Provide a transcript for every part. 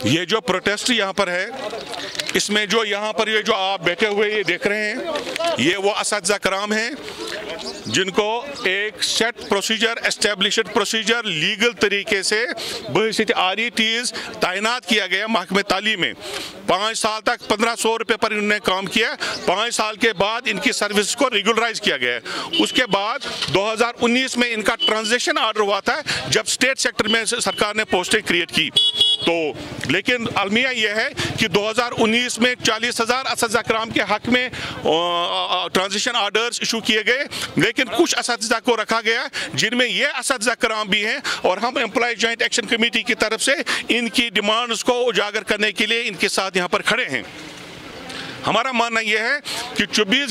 ये जो प्रोटेस्ट यहाँ पर है, इसमें जो यहाँ पर ये जो आप बैठे हुए ये देख रहे हैं, ये वो असातिज़ा कराम हैं जिनको एक set procedure, established procedure, legal तरीके से बहैसियत RETs तैनात किया गया महकमे तालीम में। 5 साल तक 1500 रुपये पर इन्होंने काम किया। 5 साल के बाद इनकी सर्विस को रेगुलराइज किया गया। उसके बाद 2019 में इनका ट्रांजिशन ऑर्डर हुआ था, जब स्टेट सेक्टर में सरकार ने पोस्टें क्रिएट की। तो लेकिन अलमिया यह है कि 2019 में 40,000 असातिज़ा कराम के हक में ट्रांजिशन ऑर्डर्स इशू किए गए, लेकिन कुछ असातिज़ा को रखा गया जिनमें ये असातिज़ा कराम भी हैं, और हम एम्प्लॉय जॉइंट एक्शन कमेटी की तरफ से इनकी डिमांड्स को उजागर करने के लिए इनके साथ यहाँ पर खड़े हैं। हमारा मानना यह है कि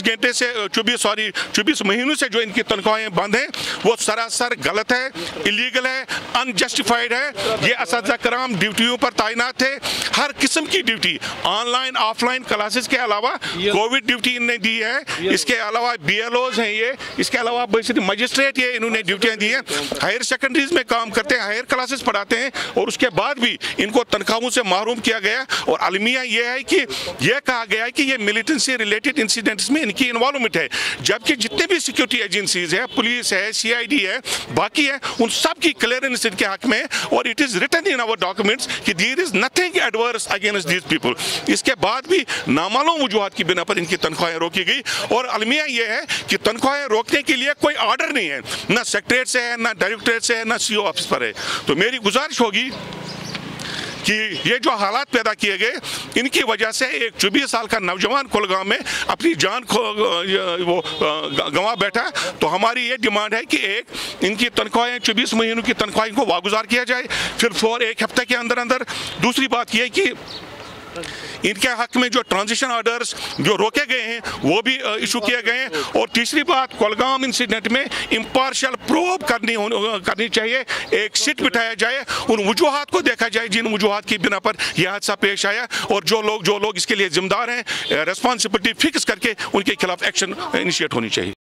24 महीनों से जो इनकी तनख्वाहें बंद हैं वो सरासर गलत है, इलीगल है, अनजस्टिफाइड है। ये असातिज़ा कराम ड्यूटियों पर तैनात थे, हर किस्म की ड्यूटी, ऑनलाइन ऑफलाइन क्लासेस के अलावा कोविड ड्यूटी इन्होंने दी है। इसके अलावा BLOs हैं ये, इसके अलावा मजिस्ट्रेट ये इन्होंने ड्यूटियाँ दी हैं। हायर सेकेंडरीज में काम करते हैं, हायर क्लासेस पढ़ाते हैं, और उसके बाद भी इनको तनख्वाहों से महरूम किया गया। और अलमिया यह है कि यह कहा गया है कि ये मिलिटेंसी रिलेटेड इंसिडेंट्स में इनकी इन्वॉल्वमेंट है, जबकि जितने भी सिक्योरिटी एजेंसीज है, पुलिस है, CID है, बाकी है, उन सब की क्लियरेंस इनके हक में। और it is written in our documents कि there is nothing adverse against these people. इसके बाद भी नामालूम वजूहात की बिना पर इनकी तनख्वाहें रोकी गई। और अलमिया यह है कि तनख्वाहें रोकने के लिए कोई ऑर्डर नहीं है, ना सेक्रेटरीट से है, ना डायरेक्टरेट से है, ना CO ऑफिस पर है। तो मेरी गुजारिश होगी कि ये जो हालात पैदा किए गए, इनकी वजह से एक 24 साल का नौजवान कुलगाम में अपनी जान वो गंवा बैठा। तो हमारी ये डिमांड है कि एक, इनकी तनख्वाहें 24 महीनों की तनख्वाहें को वागुजार किया जाए, फिर फॉर 1 हफ्ते के अंदर अंदर। दूसरी बात यह कि इनके हक में जो ट्रांजिशन ऑर्डर्स जो रोके गए हैं वो भी इशू किए गए हैं। और तीसरी बात, कुलगाम इंसिडेंट में इम्पार्शियल प्रोब करनी चाहिए, एक सिट बिठाया जाए, उन वजूहात को देखा जाए जिन वजूहात की बिना पर यह हादसा पेश आया, और जो लोग इसके लिए जिम्मेदार हैं, रेस्पॉन्सिबिलिटी फिक्स करके उनके खिलाफ एक्शन इनिशिएट होनी चाहिए।